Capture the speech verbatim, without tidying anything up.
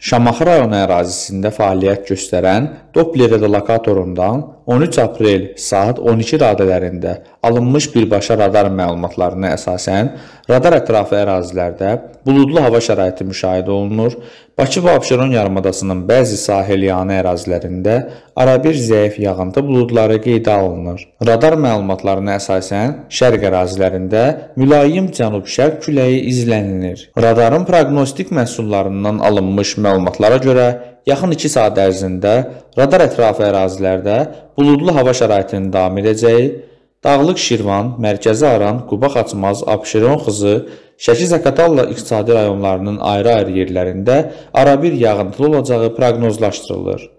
Şamaxı rayonu ərazisində fəaliyyət göstərən Doppler lokatorundan on üç aprel saat on iki radələrində alınmış birbaşa radar məlumatlarına əsasən radar ətrafı ərazilərdə buludlu hava şəraiti müşahidə olunur. Bakı və Abşeron yarımadasının bəzi sahilyanı ərazilərində arabir zəif yağıntı buludları qeydə alınır. Radar məlumatlarına əsasən şərq ərazilərində mülayim cənub-şərq küləyi izlənilir. Radarın proqnostik məhsullarından alınmış məlumatlara görə yaxın iki saat ərzində radar ətrafı ərazilərdə buludlu hava şəraitinin davam edəcəyi, Dağlıq Şirvan, Mərkəzi Aran, Quba Xaçmaz, Abşeron Xızı, Şəki-Zaqatala iqtisadi rayonlarının ayrı-ayrı yerlərində arabir yağıntılı olacağı proqnozlaşdırılır.